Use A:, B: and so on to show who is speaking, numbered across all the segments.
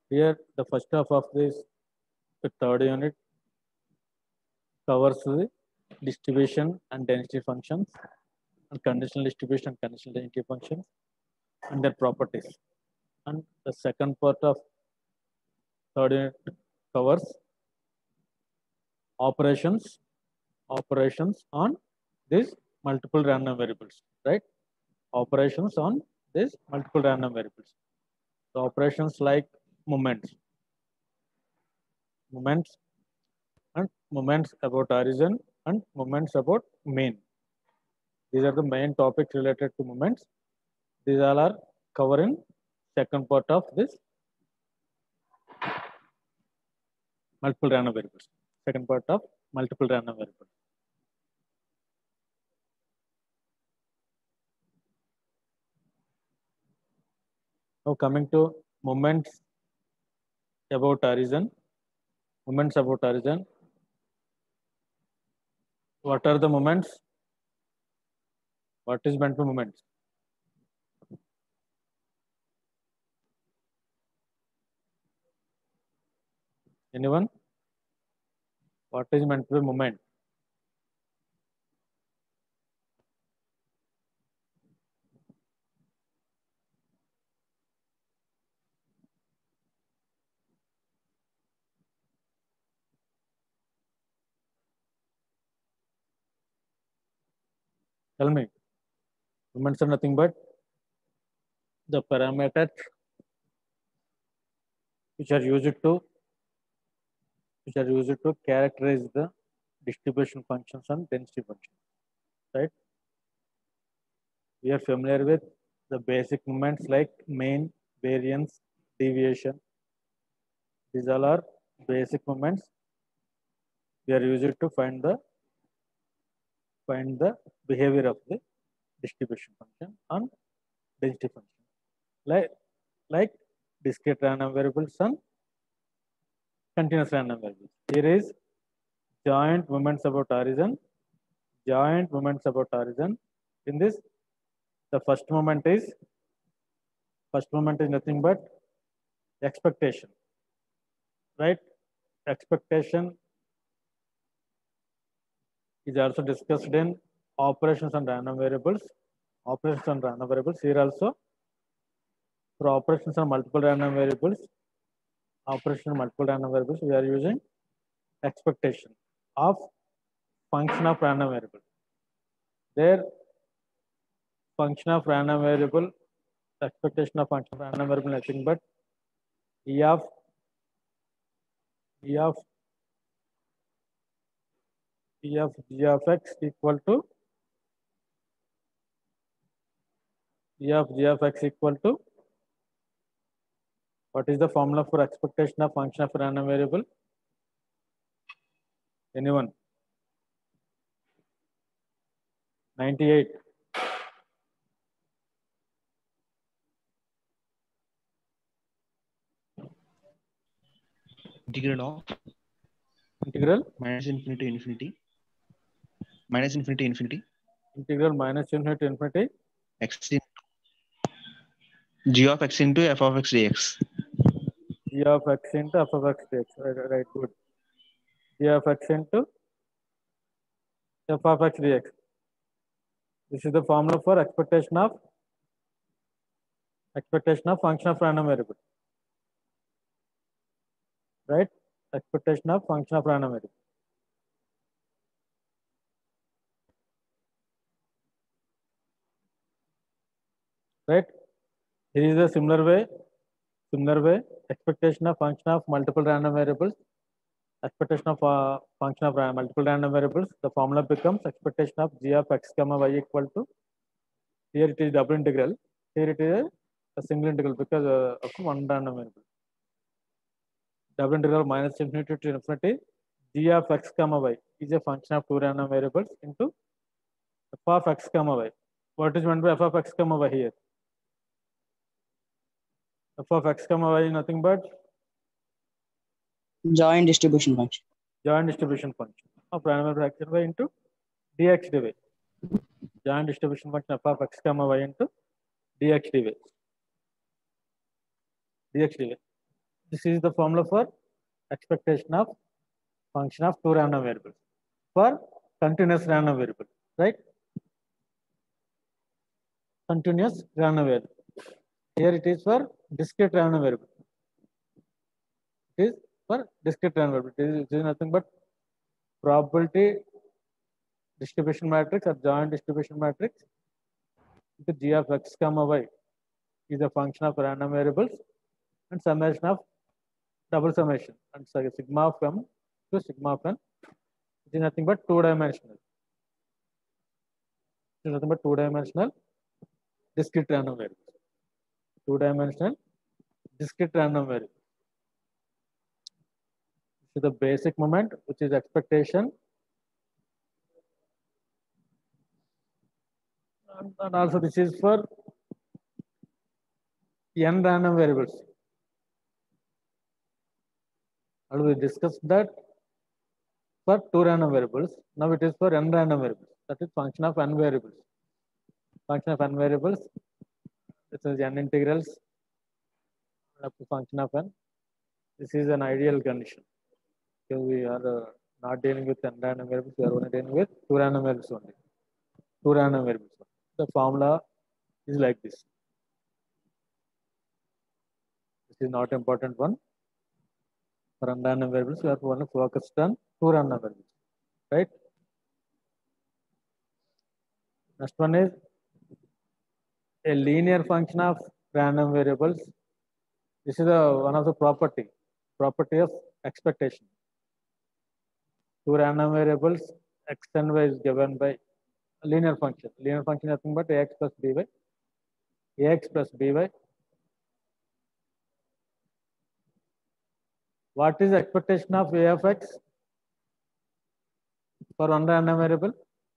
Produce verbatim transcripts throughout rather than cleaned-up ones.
A: Here, the first half of this the third unit covers the distribution and density functions and conditional distribution and conditional density functions and their properties. And the second part of third unit covers operations, operations on these multiple random variables, right? Operations on these multiple random variables. The operations like moments, moments and moments about origin and moments about mean. These are the main topics related to moments. These all are covering second part of this multiple random variables. Second part of multiple random variables. Now coming to moments about origin. Moments about origin. What are the moments? What is meant by moments? Anyone? What is meant by moment? Tell me. Moments are nothing but the parameters which are used to which are used to characterize the distribution functions and density functions, right? We are familiar with the basic moments like mean, variance, deviation. These all are basic moments. We are used to find the find the behavior of the distribution function and density function, like like discrete random variables and continuous random variables. Here is joint moments about origin, joint moments about origin. In this, the first moment is first moment is nothing but expectation, right? Expectation is also discussed in operations on random variables. Operations on random variables here also. For operations on multiple random variables, operation on multiple random variables, we are using expectation of function of random variable. There, function of random variable, expectation of function of random variable, nothing but e of e of e of g of x equal to e of g of x equal to what is the formula for expectation of function of random variable? Anyone? ninety-eight.
B: Integral of
A: Integral
B: minus infinity to infinity minus infinity to infinity
A: integral minus infinity to infinity
B: x into g of x into f of x dx.
A: g of x into f of x dx. Right, right, good. G of x into f of x dx. This is the formula for expectation of expectation of function of random variable. Right? Expectation of function of random variable. Right? Here is a similar way. Similar way, expectation of function of multiple random variables. Expectation of uh, function of uh, multiple random variables. The formula becomes expectation of g of x comma y equal to. Here it is double integral. Here it is a, a single integral because uh, of one random variable. Double integral minus infinity to infinity. G of x comma y is a function of two random variables into f of x comma y. What is meant by f of x comma y here? F of x comma y is nothing but
C: joint distribution function.
A: Joint distribution function of random variable x and y into dx dy. Joint distribution function f of x comma y into dx dy. Dx dy. This is the formula for expectation of function of two random variables for continuous random variable, right? Continuous random variable. Here it is for discrete random variable. It is for discrete random variable. It is, it is nothing but probability distribution matrix or joint distribution matrix into g of x comma y is a function of random variables and summation of double summation and so sigma of m to sigma of n. It is nothing but two dimensional. It is nothing but two dimensional discrete random variables. Two dimensional discrete random variable. This is the basic moment, which is expectation. And, and also this is for n random variables. And we discussed that for two random variables. Now it is for n random variables. That is function of n variables. Function of n variables. This is n integrals up to function of n. This is an ideal condition. So we are uh, not dealing with n random variables. We are only dealing with two random variables only. Two random variables. The formula is like this. This is not important one. For n random variables, we are only focused on two random variables, right? Next one is a linear function of random variables. This is a, one of the property, property of expectation. Two random variables, x and y is given by a linear function. Linear function is nothing but ax plus by. Ax plus by. What is the expectation of a of x for one random variable?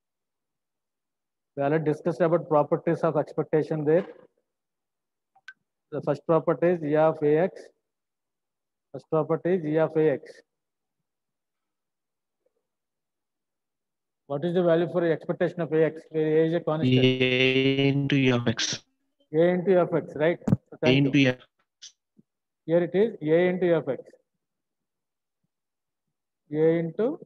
A: We already discussed about properties of expectation there. The first property is E of ax. First property is E of ax. What is the value for the expectation of ax? Where a is a constant.
B: A into E of x.
A: A into E of x, right? So
B: A
A: thank
B: into
A: you.
B: E of
A: Here it is A into E of x. A into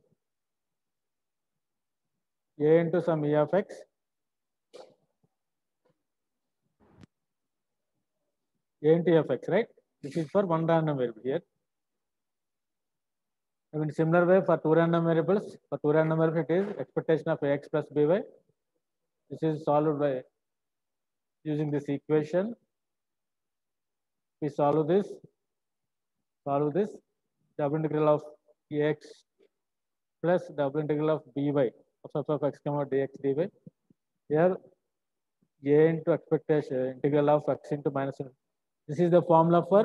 A: A into some E of x. A into E of x, right? This is for one random variable here. In similar way, for two random variables, for two random variables, it is expectation of ax plus by. This is solved by using this equation. We solve this, solve this double integral of ax plus double integral of by of f of x comma dx dy. Here, a into expectation integral of x into minus. This is the formula for.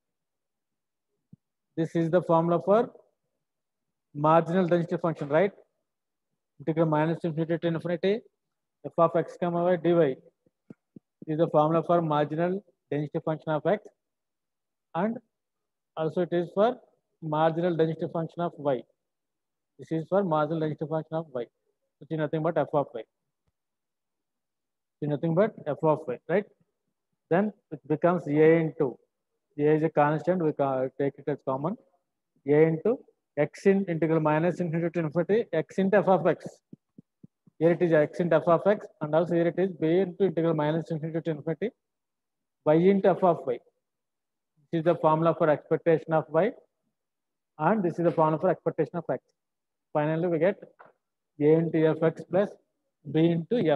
A: This is the formula for marginal density function, right? Integral minus infinity to infinity f of x comma y dy is the formula for marginal density function of x, and also it is for marginal density function of y. This is for marginal density function of y, which is nothing but f of y. It is nothing but f of y, right? Then it becomes a into a is a constant. We can take it as common. A into x in integral minus infinity to infinity x into f of x. Here it is x into f of x, and also here it is b into integral minus infinity to infinity y into f of y. This is the formula for expectation of y, and this is the formula for expectation of x. Finally, we get a into f x plus b into f.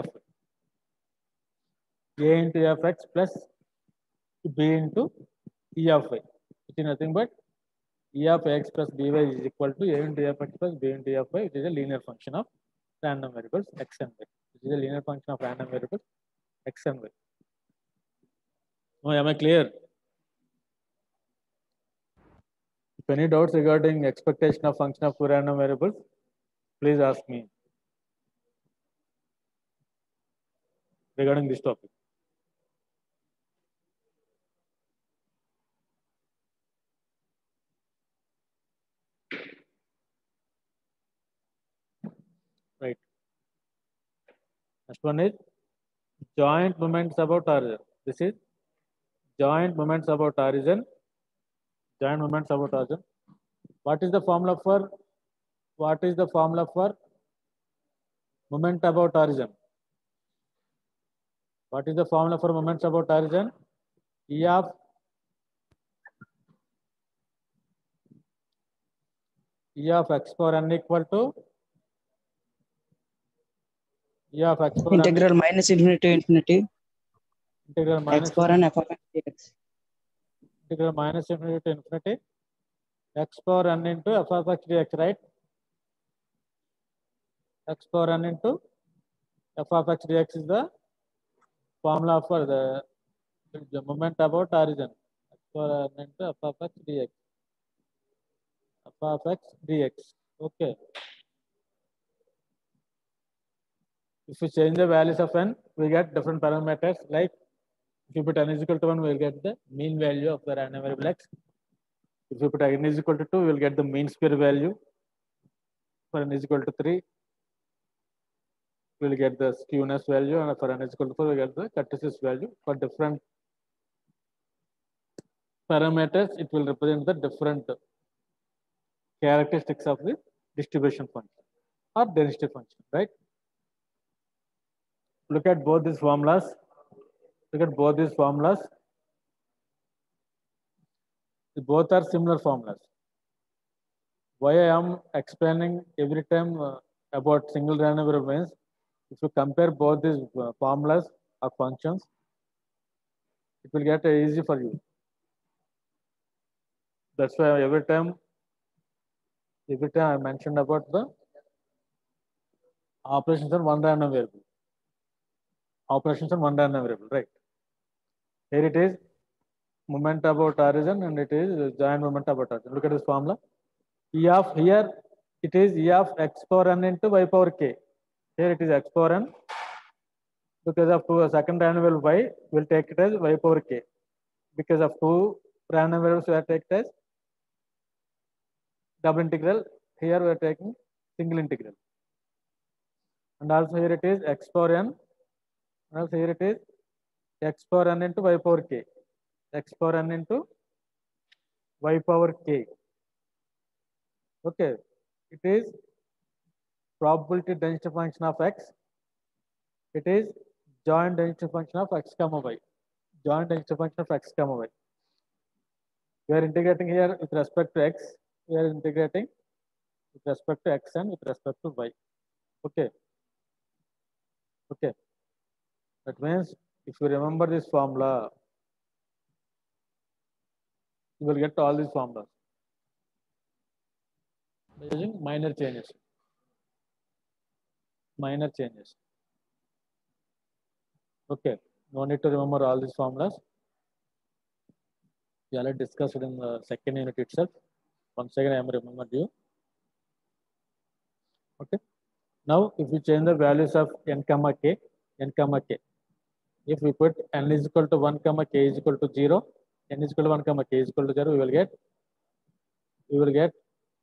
A: A into f x plus b into e of y, which is nothing but e of x plus by is equal to a into f x plus b into f y, which is a linear function of random variables x and y. Which is a linear function of random variables x and y. Oh, am I clear? If any doubts regarding expectation of function of two random variables, please ask me regarding this topic. Right. Next one is joint moments about origin. This is joint moments about origin Joint moments about origin. What is the formula for what is the formula for moment about origin? What is the formula for moments about origin? E of E of x power n equal to E of x power n
C: Integral minus infinity to infinity
A: integral
C: x
A: minus
C: power n f of x dx.
A: integral minus infinity to infinity x power n into f of x dx, right? X power n into f of x dx is the formula for the, the moment about origin. X power n into f of x dx. F of x dx. Okay. If we change the values of n, we get different parameters. Like if you put n is equal to one, we will get the mean value of the random variable x. If you put n is equal to two, we will get the mean square value. For n is equal to three, we will get the skewness value, and for n is equal to four, we get the kurtosis value. For different parameters, it will represent the different characteristics of the distribution function or density function, right? Look at both these formulas. Look at both these formulas. Both are similar formulas. Why I am explaining every time uh, about single random variable means, if you compare both these uh, formulas or functions, it will get uh, easy for you. That's why every time, every time I mentioned about the operations on one random variable. Operations on one random variable, right? Here it is moment about origin, and it is giant moment about origin. Look at this formula. E of here it is E of x power n into y power k. Here it is x power n. Because of two second random variable y, we'll take it as y power k. Because of two random variables, we are taking it as double integral. Here we are taking single integral. And also here it is x power n. And also here it is x power n into y power k. X power n into y power k. Okay. It is probability density function of x. It is joint density function of x comma y. Joint density function of x comma y. We are integrating here with respect to x. We are integrating with respect to x and with respect to y. Okay. Okay. That means if you remember this formula, you will get all these formulas by using minor changes. Minor changes. Okay. No need to remember all these formulas. We already discussed it in the second unit itself. Once again, I am reminding you. Okay. Now, if we change the values of n comma k, n comma k, if we put n is equal to one comma k is equal to zero, n is equal to one comma k is equal to zero, we will get, we will get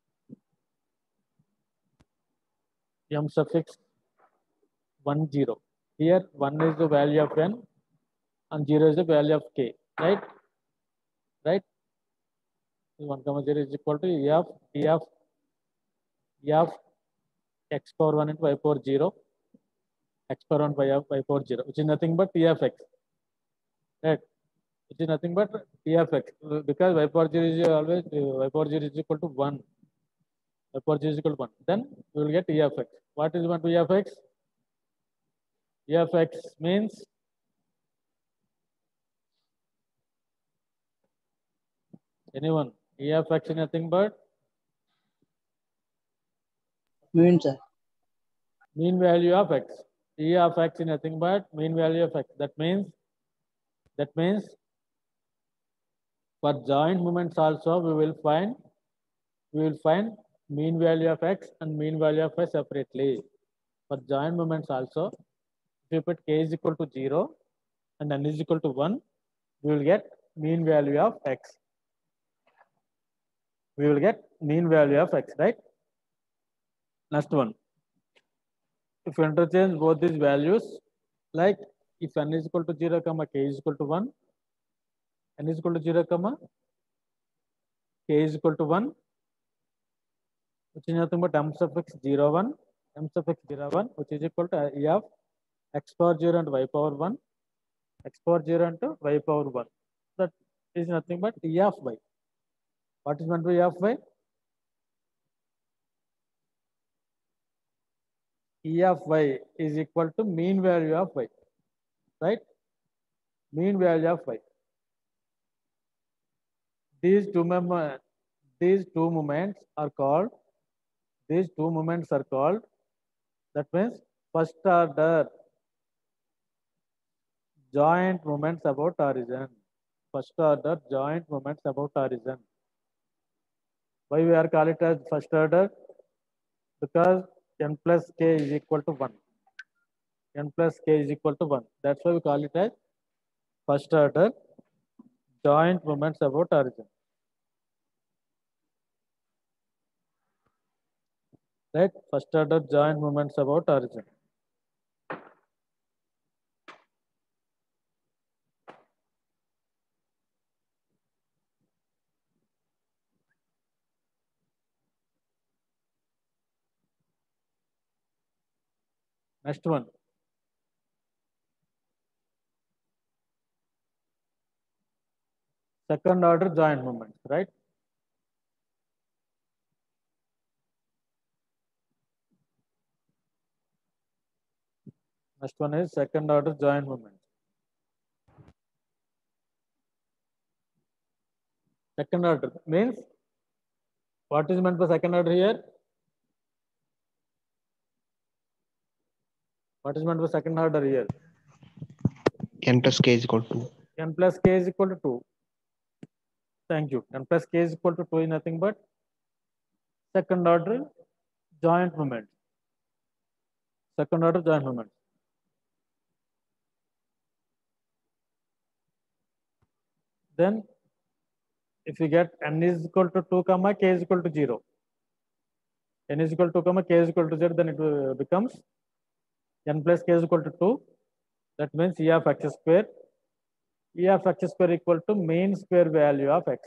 A: m suffix one zero. Here, one is the value of n and zero is the value of k, right? Right? one comma zero is equal to e of e of e of x power one into y power zero, x power one by y power zero, which is nothing but t of x, right? Which is nothing but t of x, because y power zero is always uh, y power zero is equal to one. Y power zero is equal to one. Then we will get e of x. What is one to e of x? E of x means anyone. E of x is nothing but
C: Mean, sir.
A: mean value of x. E of x is nothing but mean value of x. That means that means for joint moments also we will find we will find mean value of x and mean value of y separately. For joint moments also, if you put k is equal to zero and n is equal to one, we will get mean value of x. We will get mean value of x, right? Next one. If you interchange both these values, like if n is equal to zero, comma k is equal to one, n is equal to zero, comma k is equal to one, which is nothing but m sub x zero one, m sub x zero one, which is equal to e of x power zero and y power one, x power zero and y power one. That is nothing but e of y. What is meant by e of y? E of y is equal to mean value of y, right? Mean value of y. These two mem- these two moments are called, these two moments are called, that means first order joint moments about origin. First order joint moments about origin. Why we are call it as first order? Because n plus k is equal to one. N plus k is equal to one. That's why we call it as first order joint moments about origin. Right? First order joint moments about origin. Next one. Second order joint moments, right? Next one is second order joint moments. Second order means, what is meant by second order here? What is meant by second order here?
B: N plus k is equal to
A: N plus k is equal to two. Thank you. N plus k is equal to two is nothing but second order joint moment. Second order joint moment. Then if you get n is equal to two comma k is equal to zero, n is equal to two comma k is equal to zero, then it uh, becomes n plus k is equal to two. That means e of x square. E of x square equal to mean square value of x.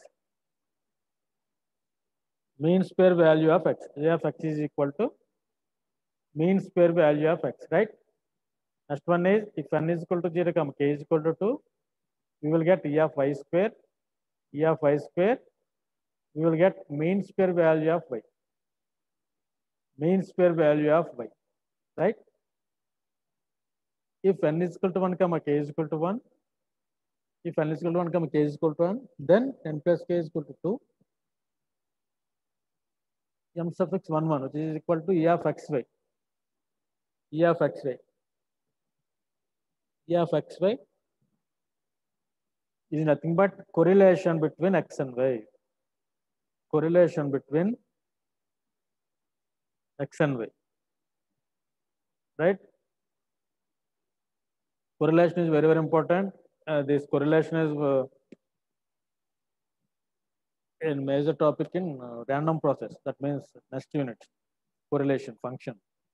A: Mean square value of x. E of x is equal to mean square value of x, right? Next one is, if n is equal to zero comma k is equal to two, we will get e of y square. E of y square, we will get mean square value of y. Mean square value of y, right? If n is equal to one comma k is equal to one, if n is equal to one comma k is equal to one, then n plus k is equal to two. M suffix one one, which is equal to e of xy. E of xy. E of xy is nothing but correlation between x and y. Correlation between x and y. Right? Correlation is very, very important. Uh, this correlation is uh, a major topic in uh, random process. That means next unit. Correlation function.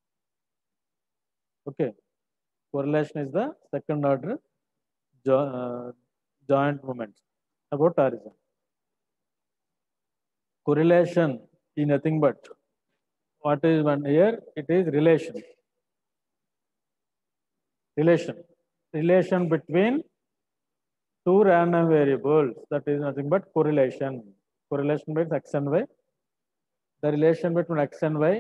A: Okay. Correlation is the second order jo uh, joint moment about origin. Correlation is nothing but, what is one here? It is relation. Relation. Relation between two random variables. That is nothing but correlation. Correlation between x and y. The relation between x and y,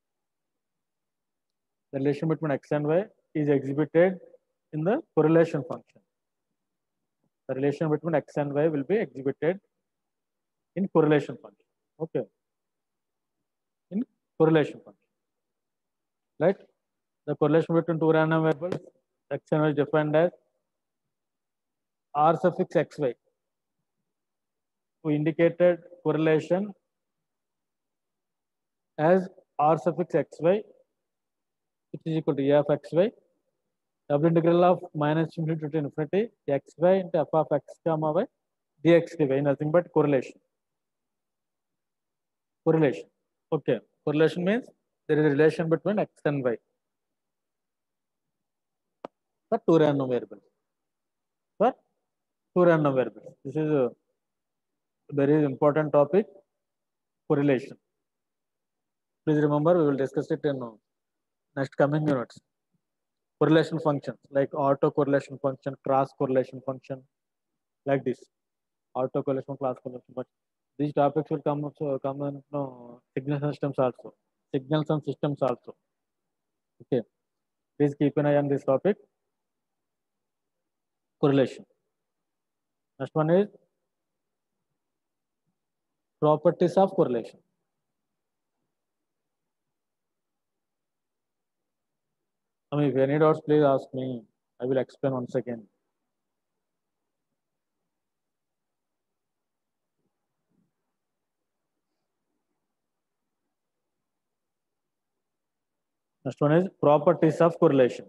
A: the relation between x and y is exhibited in the correlation function. The relation between x and y will be exhibited in correlation function. Okay. In correlation function. Right? The correlation between two random variables, x and y is defined as r suffix xy. We indicated correlation as r suffix xy, which is equal to e of xy. Double integral of minus infinity to infinity xy into f of x comma y dx dy, nothing but correlation. Correlation. Okay. Correlation means there is a relation between x and y for two random variables. For two random variables. This is a very important topic. correlation. Please remember, we will discuss it in next coming units. Correlation functions like autocorrelation function, cross correlation function, like this. Autocorrelation, class correlation. But these topics will come also come in no, signal systems also. Signals and systems also. Okay. Please keep an eye on this topic. Correlation. Next one is properties of correlation. I mean, if any doubts, please ask me. I will explain once again. Next one is properties of correlation.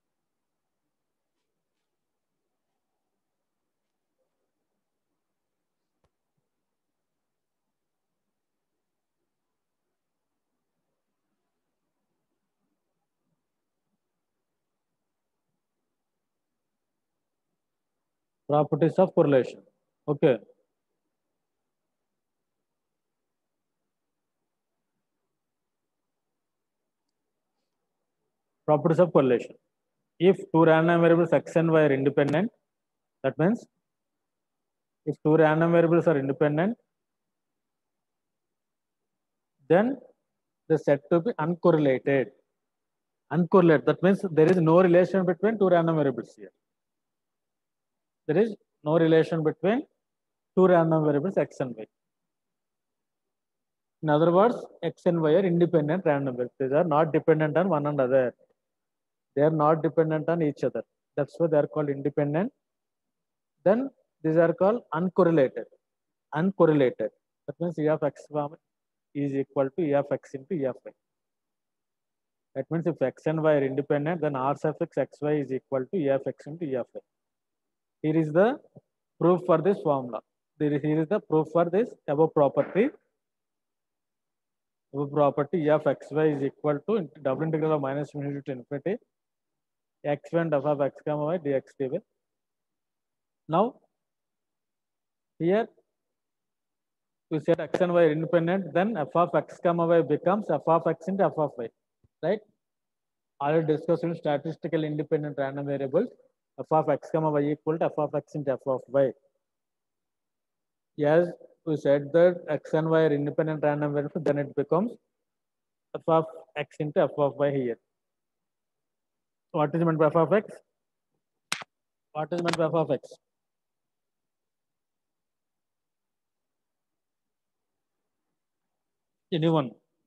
A: Properties of correlation. Okay. Properties of correlation. If two random variables x and y are independent, that means if two random variables are independent, then they said to be uncorrelated. Uncorrelated. That means there is no relation between two random variables here. There is no relation between two random variables x and y. In other words, x and y are independent random variables. They are not dependent on one another. They are not dependent on each other. That's why they are called independent. Then these are called uncorrelated. Uncorrelated. That means E of x is equal to E of x into E of y. That means if x and y are independent, then R suffix xy is equal to E of x into E of y. Here is the proof for this formula. Here is the proof for this above property. Above property E of xy is equal to double integral of minus infinity to infinity x one f of x comma y dx dy. Now, here we said x and y are independent, then f of x comma y becomes f of x into f of y, right? Already discussed in statistical independent random variables, f of x comma y equal to f of x into f of y. Yes, we said that x and y are independent random variables, then it becomes f of x into f of y here. What is meant by f of x? What is meant by f of x? Anyone?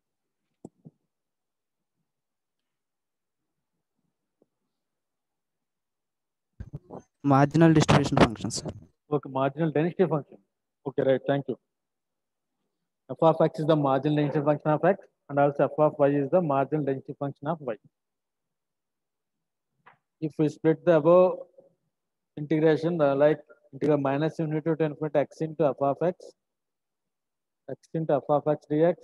D: Marginal distribution functions.
A: Okay, marginal density function. Okay, right, thank you. F of x is the marginal density function of x, and also f of y is the marginal density function of y. If we split the above integration, uh, like integral minus infinity to infinity x into f of x, x into f of x dx,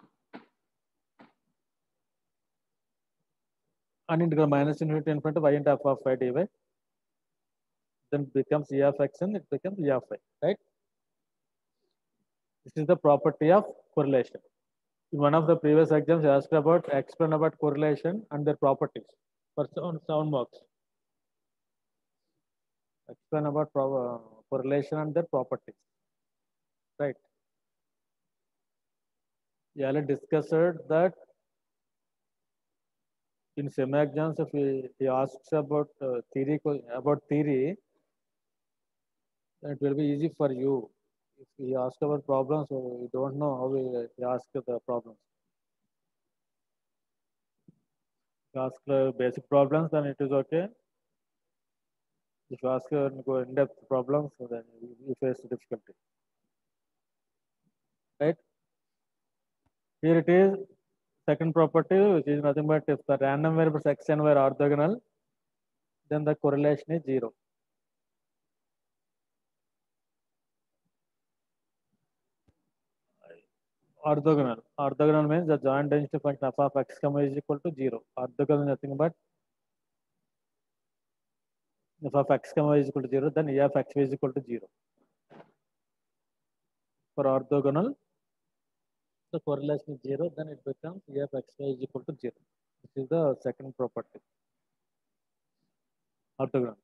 A: and integral minus infinity to infinity y into f of y dy, then it becomes E of x and it becomes E of y, right? This is the property of correlation. In one of the previous exams, I asked about explain about correlation and their properties for sound, sound marks. Explain about pro uh, correlation and their properties, right? Yeah, let's discuss that in semi exams. If he, he asks about uh, theory about theory, then it will be easy for you. If he asks about problems, so you don't know how he, he asks the problems. If you ask uh, basic problems, then it is okay. If you ask uh, go in-depth problems, so then you, you face difficulty. Right? Here it is, second property, which is nothing but if the random variables x and y are orthogonal, then the correlation is zero. Orthogonal. Orthogonal means the joint density function f of x comma is equal to zero. Orthogonal is nothing but if of x comma is equal to zero, then E of x is equal to zero. For orthogonal the correlation is zero, then it becomes E of xy is equal to zero. This is the second property. Orthogonal.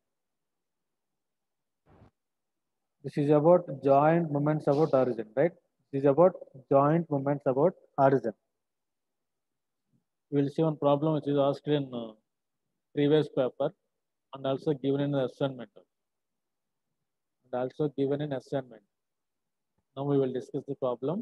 A: This is about joint moments about origin, right? This is about joint moments about origin. We will see one problem which is asked in uh, previous paper and also given in the assignment. And also given in assignment. Now we will discuss the problem.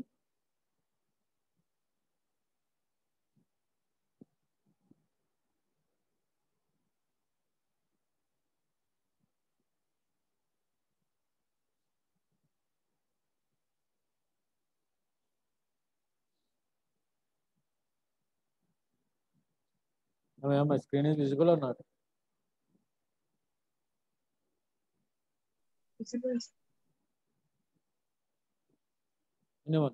A: Now my screen is visible or not?
C: Visible.
A: Anyone?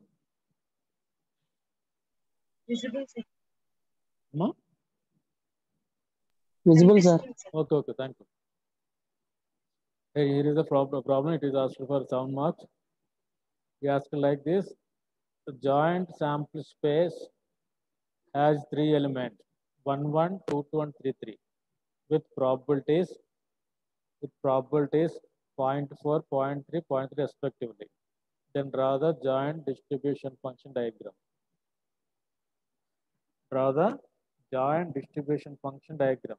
C: Visible, sir.
A: No?
C: Visible, sir.
A: Okay, okay, thank you. Hey, here is the problem. Problem. It is asked for seven marks. We ask like this: the joint sample space has three elements: one, one, two, two, and three, three, with probabilities with probabilities zero point four, zero point three, zero point three respectively. Then draw the joint distribution function diagram. Draw the joint distribution function diagram.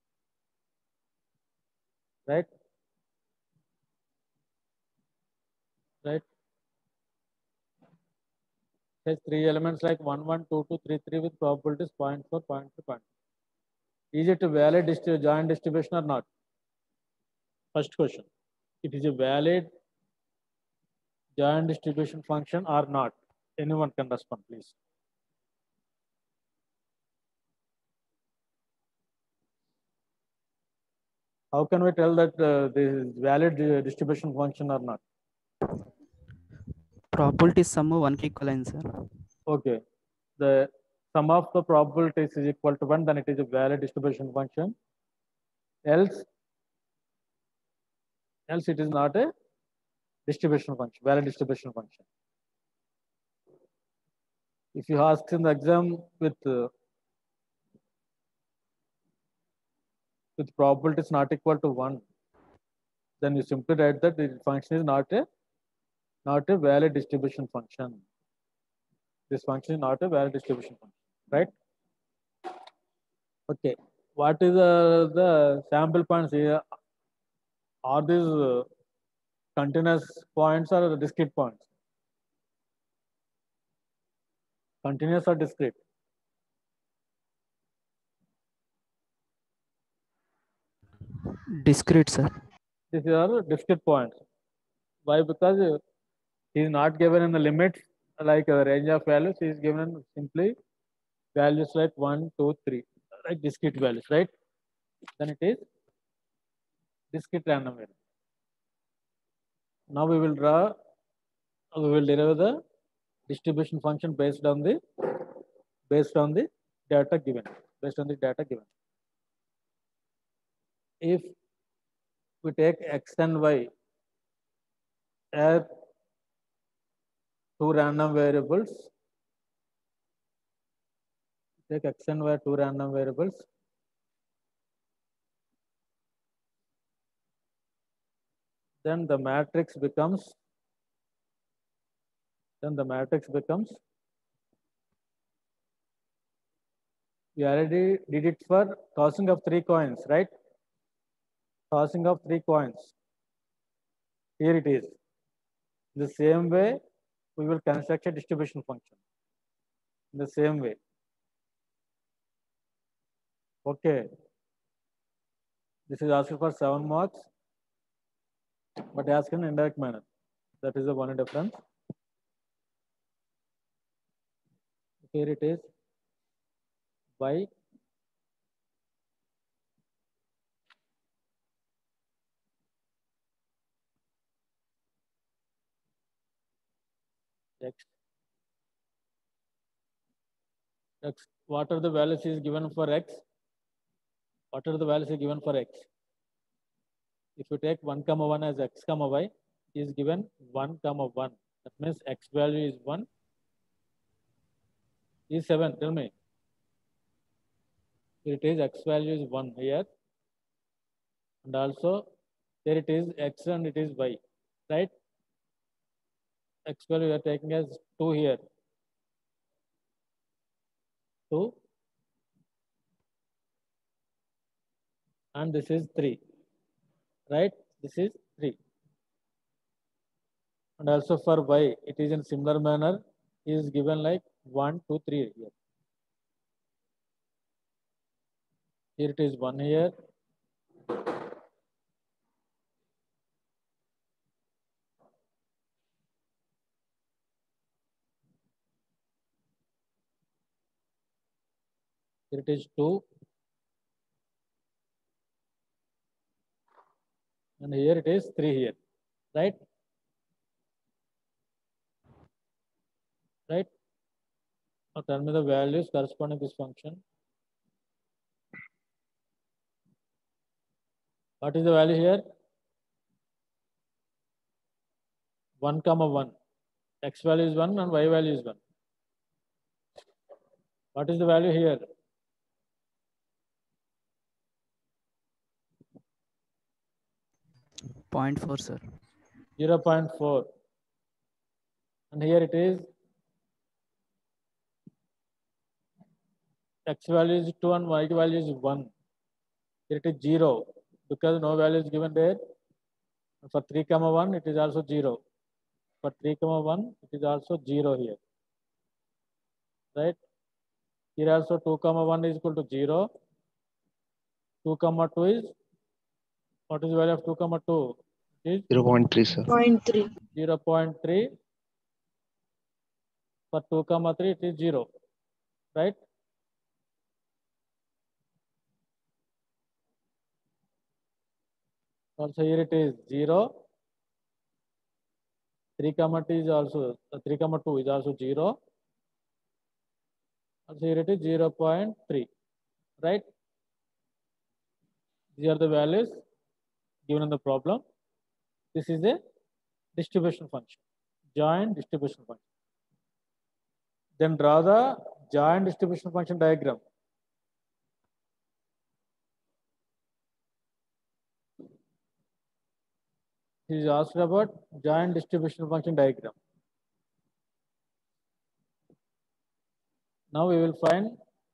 A: Right? Right? Has three elements like one, one, two, two, three, three with probabilities zero point four, zero point three, zero point three. Is it a valid distri joint distribution or not? First question. It is a valid joint distribution function or not? Anyone can respond, please. How can we tell that uh, this is valid uh, distribution function or not?
D: Probability sum one k equivalent, sir.
A: Okay. The sum of the probabilities is equal to one, then it is a valid distribution function. Else, else it is not a distribution function, valid distribution function. If you ask in the exam with uh, with probabilities not equal to one, then you simply write that the function is not a not a valid distribution function. This function is not a valid distribution function, right? Okay. What is uh, the sample points here? Are these uh, continuous points or discrete points? Continuous or discrete?
D: Discrete, sir.
A: These are discrete points. Why? Because uh, he is not given in the limits like a range of values. He is given simply values like one, two, three, like discrete values, right? Then it is discrete random variable. Now we will draw, we will derive the distribution function based on the based on the data given, based on the data given. If we take x and y as two random variables, take x and y two random variables, then the matrix becomes then the matrix becomes we already did it for tossing of three coins, right? Tossing of three coins. Here it is. In the same way, we will construct a distribution function. In the same way. Okay. This is asking for seven marks, but asked in indirect manner. That is the one difference. Here it is. Y x x. What are the values is given for x? What are the values is given for x? If you take one comma one as x comma y, is given one comma one. That means x value is one, is seven. Tell me. It is x value is one here, and also there it is x and it is y, right? X value we are taking as two here. two. And this is three, right? This is three. And also for y, it is in similar manner, is given like one, two, three here. Here it is one here. Here it is two. And here it is three here, right? Right? Now tell me the values corresponding to this function. What is the value here? one comma one. X value is one and y value is one. What is the value here?
D: zero point four, sir.
A: zero point four. And here it is x value is two and y value is one. Here it is zero because no value is given there. For three comma one, it is also zero. For three comma one, it is also zero here. Right? Here also two comma one is equal to zero. two comma two is, what is the value of two comma two? It is
B: zero point three, sir.
E: zero point three.
A: zero point three. For two comma three, it is zero. Right? Also here it is zero. three comma two is also uh, three comma two is also zero. Also here it is zero point three. Right? These are the values given in the problem. This is a distribution function, joint distribution function. Then draw the joint distribution function diagram. He is asked about joint distribution function diagram. Now we will find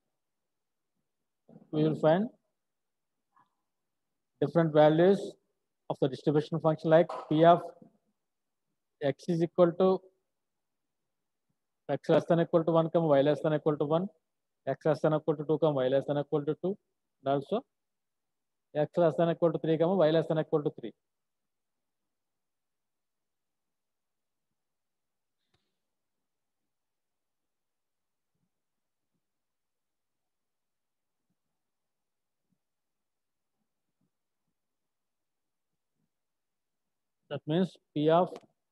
A: we will find different values of the distribution function, like P of x is equal to x less than equal to one, comma y less than equal to one, x less than equal to two, comma y less than equal to two, and also x less than equal to three, comma y less than equal to three. That means P of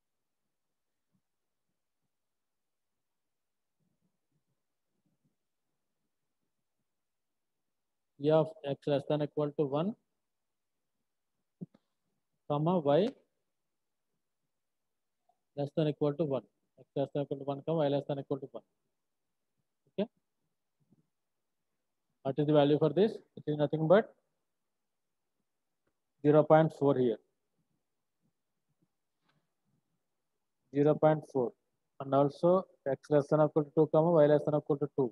A: P of x less than equal to one, comma y less than equal to one, x less than equal to one, comma y less than equal to one. Okay. What is the value for this? It is nothing but zero point four here. zero point four. And also x less than equal to two, comma y less than equal to two.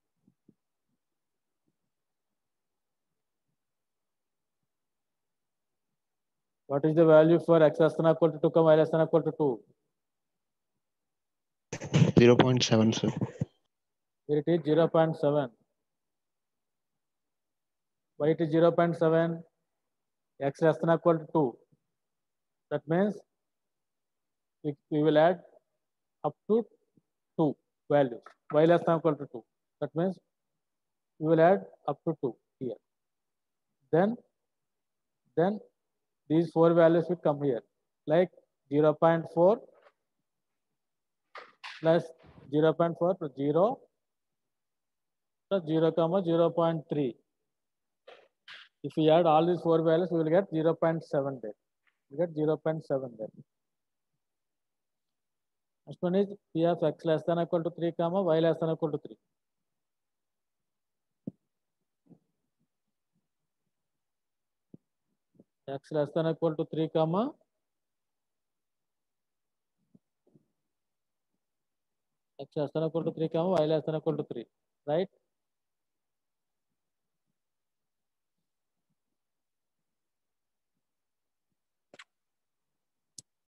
A: What is the value for x less than equal to two, comma y less than equal to two?
B: zero point seven, sir.
A: Here it is zero point seven. Why it is zero point seven? X less than equal to two. That means we, we will add up to two values. Y less than equal to two. That means we will add up to two here. Then, then these four values will come here, like zero point four plus zero point four plus zero plus zero comma zero point three. If we add all these four values, we will get zero point seven there. We get zero point seven there. Next one is P of x less than equal to three, comma y less than equal to three. x less than or equal to three comma x less than or equal to three comma y less than or equal to three, right?